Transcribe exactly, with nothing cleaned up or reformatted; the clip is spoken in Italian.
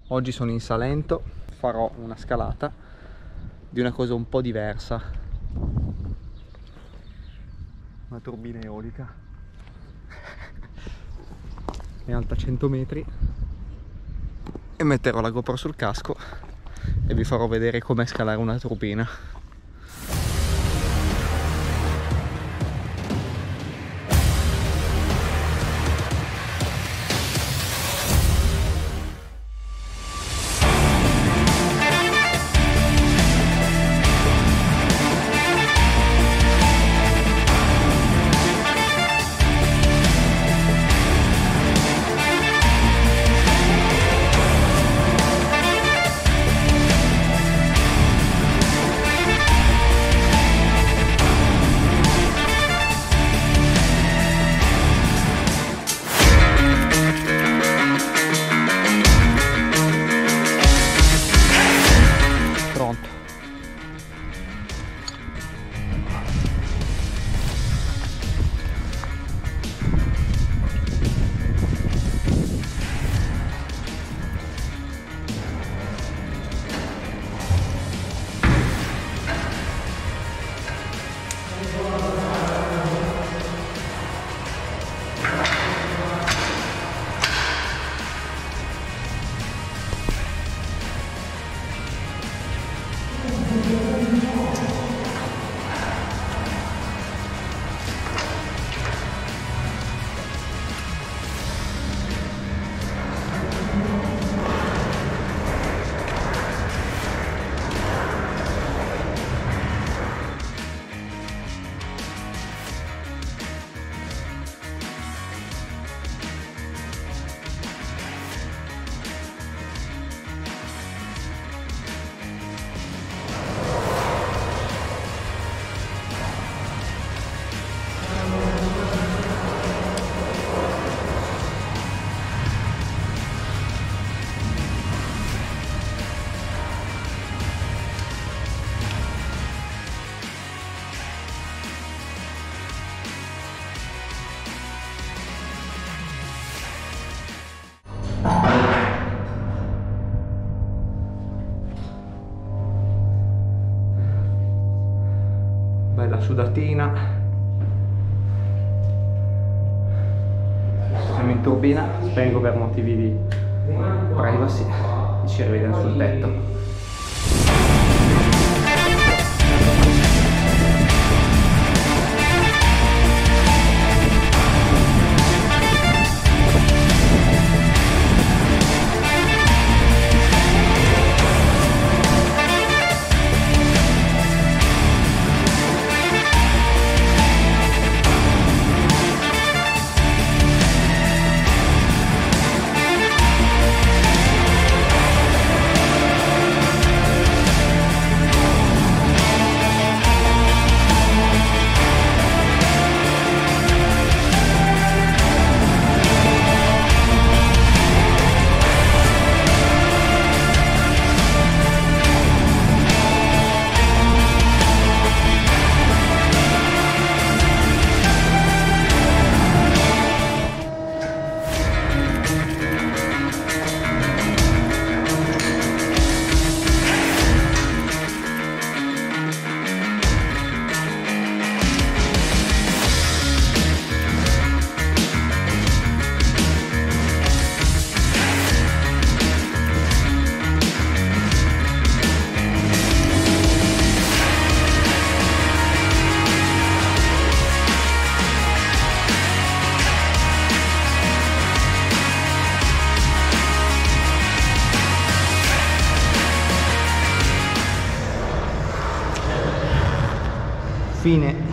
Oggi sono in Salento, farò una scalata di una cosa un po' diversa. Una turbina eolica. È alta cento metri e metterò la GoPro sul casco e vi farò vedere com'è scalare una turbina. Bella sudatina. Siamo in turbina, spengo per motivi di privacy e ci rivediamo sul tetto. Fine